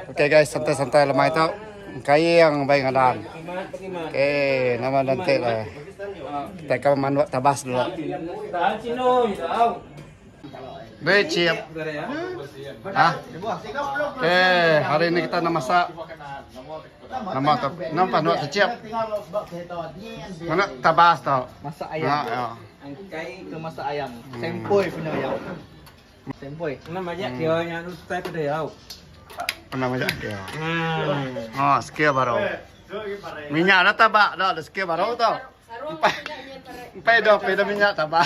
Oke guys, santai-santai lemah itu. Kayang baik ngadan. Oke, nama nanti lah. Teka manuak tabas dulu. Becip. Ah. Oke, hari ini kita masak. Nama panuak kecip. Mana tabas tau? Masak ayam. Angkai ke masak ayam. Sempoi punya ayam. Sempoi. Namanya dia yang ustai pada yau. Nama dia. Oh, sekian baru. Minyak ada tabak, dah sekian baru tau. Empat dah minyak tabak.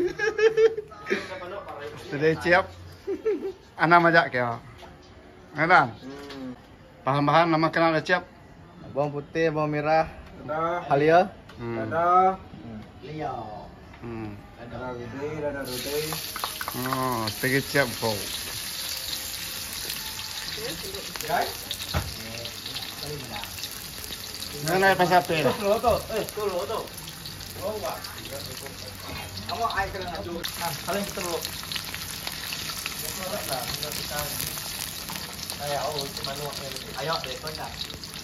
Sudah siap. Anak majak kaya. Ada. Bahan-bahan nama kenal dah siap. Bawang putih, bawang merah, halia, Ada. liau. Ada roti. Oh, sedikit siap bau. Mana pasal apa? Tuh. Oh, wah. Kamu air kena ngadu. Nah, kalian telur. Kayak cuma ayo deh kau nak.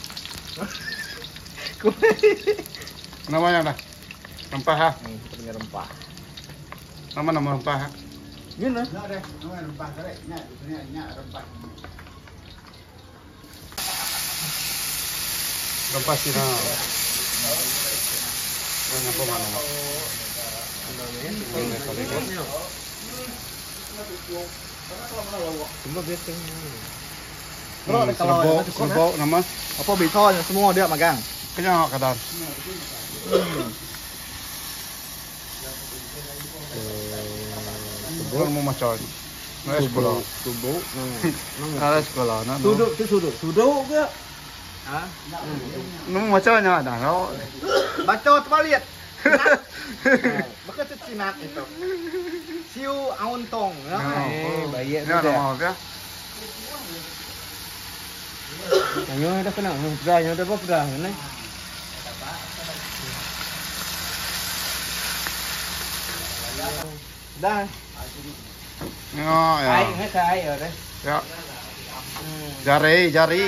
Namanya apa? Rempah ha? Kita punya rempah. Nama rempah ha? Gini lah. Rempah sih na. Apa mana? Cuma biasa. Serbuk nama? Apa bitonya semua dia magang. Kenyang kadang. Serbuk mau macam ni. Nara sekolah. Tubuh. Nara sekolah. Suduk ke? Hah? Nama macam ni ada. Baca terbalik. Maka tu cinak itu. Siu auntong. Baik Ni nama apa? Ayo dah kena. Dah apa dah ni? Dah. Ya. Air sai ở đây. Ya. Jari.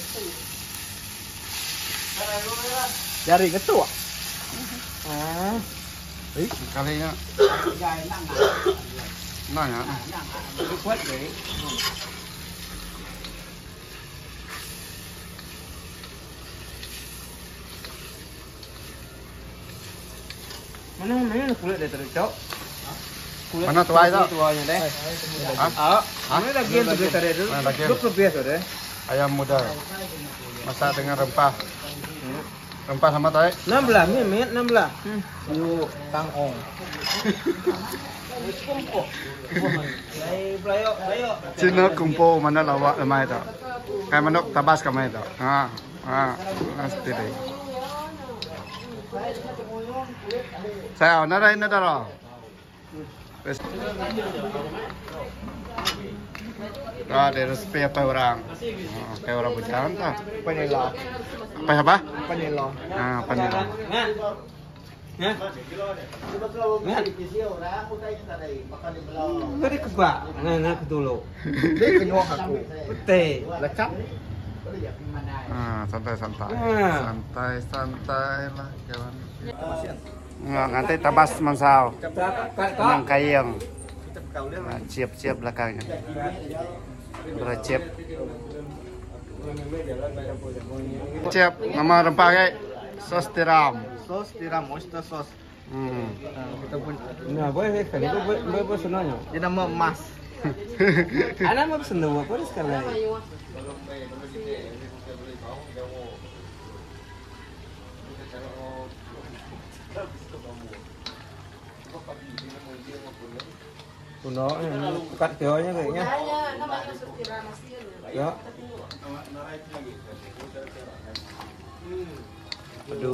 Jari ketua. Kalinya. Nah ya. Kuat deh. Mana kulit dia tercok. Mana tuai tu? Tuanya deh. Ini lagi yang tu tadi tu. Cukup biasa deh. Ayam muda. Masak dengan rempah. Rempah sama tahu? 16 minit 16. Siu tangong. Cina kumpul mana lawak lemai tu. Kayak manuk tabas kamai tu. Pasti deh. Saya nara ini dah. Ada resep apa orang? Kayak orang berjalan tak? Panela. Apa? Panela. Panela. Tadi kebak, nggak ketulu. Dia kenyok aku. Betul. Lecap. Santai lah kawan. Nanti tabas mansau. Yang kayang. Siap belakangnya. Bersiap. Siap. Nama rempah kayak sos tiram. Sos tiram oyster sauce. Kita pun. Nah, boleh kan? Boleh senangnya. Dia nama emas. Anak mau senang apa sekali? Kuno, kat teonya kayaknya. Ya. Aduh.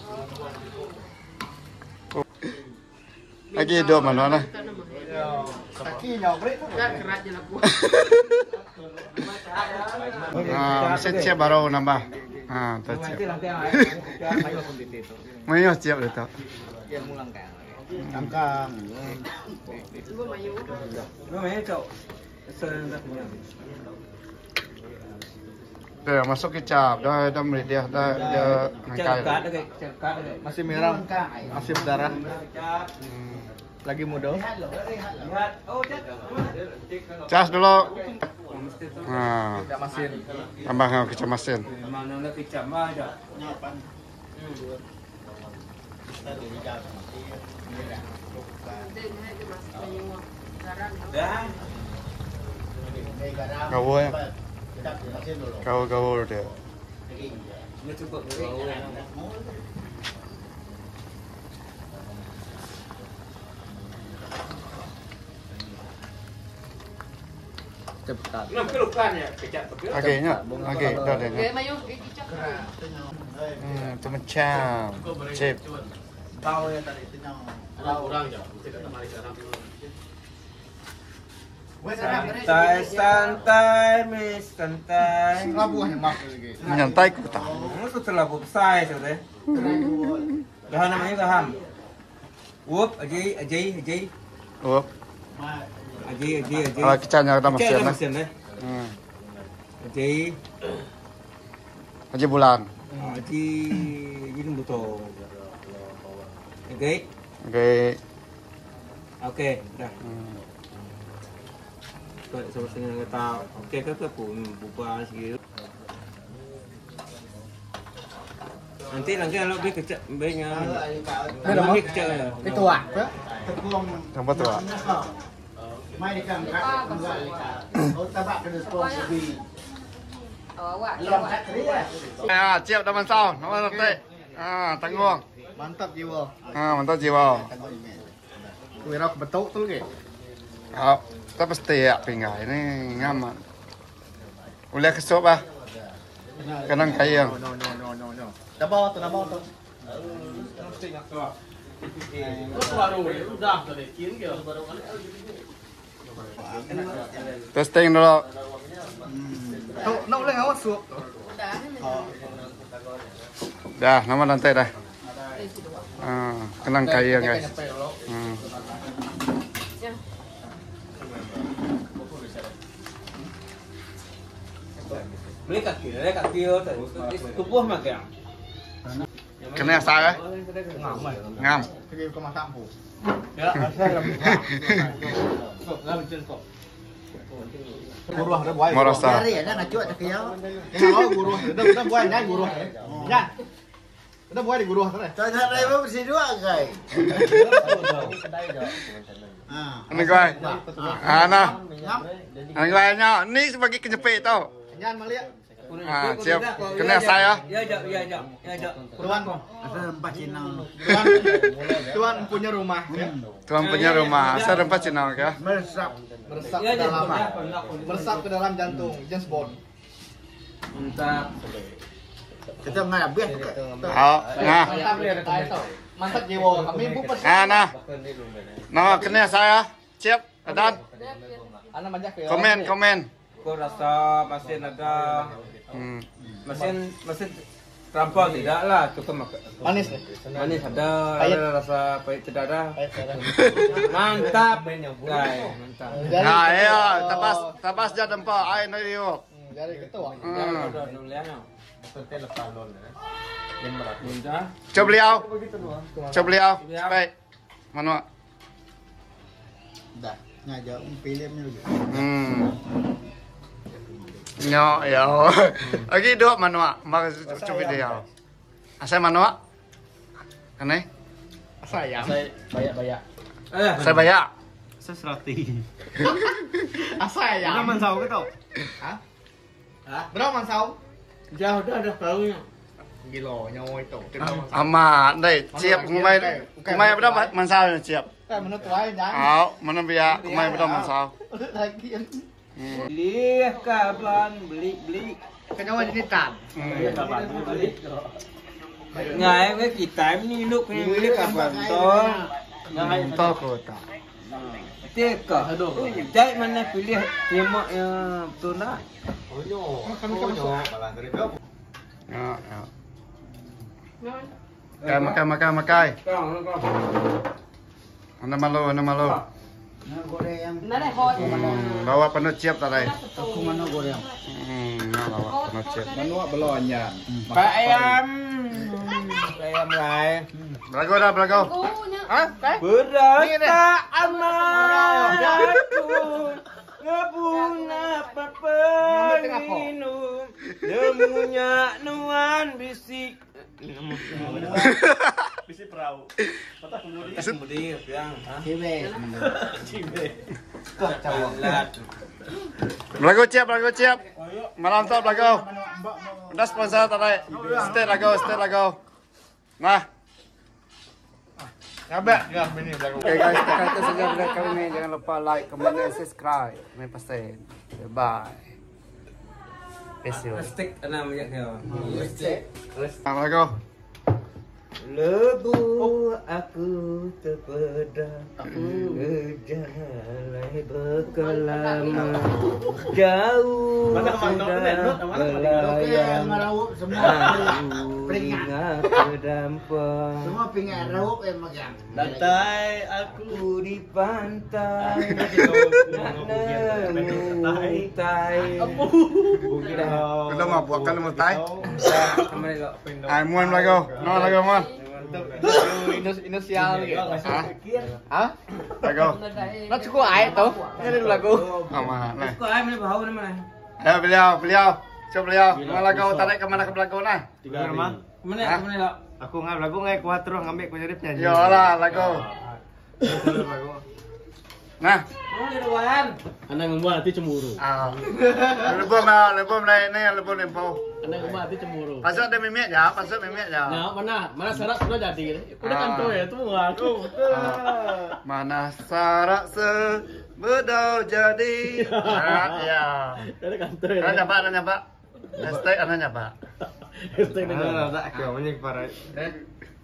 Lagi hidup mana? Kaki nyobret. Siap baru nambah. Tersiap. Mayo siap itu. Dia mulang kan. Kangkang. Gimana cok? Sering tak punya. Oke, masuk kecap. Dah melihat dia ngangkai. Masih merah, masih berdarah. Lagi muda. Cas dulu. Nah, Masin. tambah kecap masin. Mana nak kecap mah dah. Dah. Gawo ya. Gawo dia. Ini cukup. Cepat. Nak kelukan ya kecap tu. Agaknya, agak dah dia. Oke, mayo dicicak. Itu macam chip. Tahu ya tadi. Santai, Miss, santai. Menyantai ku tak. Itu terlalu besar sudah. Dah namanya gaham. Wup, aji. Oh, Aji. kecapnya kita masin lah. Masin deh. Aji. Haji bulan. Aji ini betul. Oke. Oke. Dah. Sama dengan kata oke ke pun buka sikit. Nanti kalau dia kecap baiknya. Dia kecap ya. Itu ah. Tempat tu. Mai di kan oh tabak kena sponsor bi. Awak. Lom kat dia. Ah, siap dah mansau. Nama nanti. Tanggung. Mantap jiwa. Mantap jiwa. Wira betul tu ke? Kita pasti ya pinggai ini nyaman. Boleh kesop ah. Kenang kayang. No. Dabau tu. Testing dulu. Tu nak boleh awak suap. Dah, nama nanti dah. Kenang kayang guys. Beli kaki tubuh makan. Kena saya. Ngam. Pergi ke masak pun. Ya, saya lagi. Ngam kok. Buruh ada buai. Merasa. Ada nak cuak tak kaya. Ya, buruh. Dah buai dah buruh. Ya. Dah buai di buruh tu. Tak ada apa bersih dua kai. Ini guys. Nah. Ini guysnya. Ini sebagai kejepit tau. Jangan melihat. Siap. Kena saya. Ya. Tuan. Ada 4 Cina. Tuan punya rumah. Tuan punya rumah. Saya rempat Cina ya. Meresap. Meresap ke dalam jantung James Bond. Mantap. Kita nggak habis. Nah. Mantap jiwa. Kami bukan. Nah. Nah, kena saya. Siap. Dan Anak banyak ya. komen. Kau rasa mesin ada mesin trampol tidak lah, cukup manis ada rasa pahit tidak ada. Mantap guys, mantap. Nah, ayo tapas jad empat air nanti yuk. Dari ketua. Coba beliau. Baik. Mana? Dah, ngajak filmnya lagi. Ya. Lagi dua manua, mak coba dia. Asal manua? Kene? Saya. Banyak. Saya bayar. Seserati. Saya. Berapa mansau ke tau? Hah? Berapa mansau? Jauh dah tahunya. Gila, nyawa itu. Amat, deh. Siap kumai berapa mansal siap? Menurut lain jangan. Mana biar kumai berapa mansal? Lagi yang Beli kapan beli. kenapa jadi tan? Ngày với kỳ tám ni lúc beli kapan to. Entah kota. Teka. Jai mana pilih tema betul nak? Ya. Makai. Mana malu. Nada hot. Bawa penuh siap tadi. Aku mana goreng. Bawa. Nó chết. Manua belonyan. Pak ayam. Pak ayam lai. Belago dah, belago. Hah? Berata amanatku ngebuna peminum nemunya nuan bisik bisik perahu patah kemudi yang Belago siap. Malam tu belago. Udah sponsor tadi. Stay lago. Nah. Ngabak ya ini belakang. Oke guys, sekian itu saja video kali ini. Jangan lupa like, comment, dan subscribe. Kami pesen. Bye. Peace. Stick namanya kau. Belago. Lebu aku terpedam Kejalai berkelama Jauh sudah belayang Aku ingat kedampang Semua pingat raup magang. Lantai aku di pantai Nak nemutai Kita mau buatkan mutai. Kembali kok Ai muan belago. No belago muan. Inisial gitu Hah? Belago. Nó cukup air tuh Ini dulu lagu Aman. Nah. Cukup air mana bau mana Ayo beliau. Coba beliau. Mana lagu tarik ke mana ke belago nah? Mana lo Aku ngab lagu ngai kuatro ngambil ku jadi penyanyi. Yolah lagu. Nah. Oh di luar Anak membuat hati cemburu. Ah. Lebom dah ini lebom lempo. Anak membuat hati cemburu. Pasal ada mimik ya, Nah, mana syarat sudah jadi. Udah kantor ya tuh aku. Mana sarak sebedau jadi. Ya. Dari kantor ya. Nanya pak. Hashtag anaknya pak. Hashtag dengan. Tak kau menyik parai.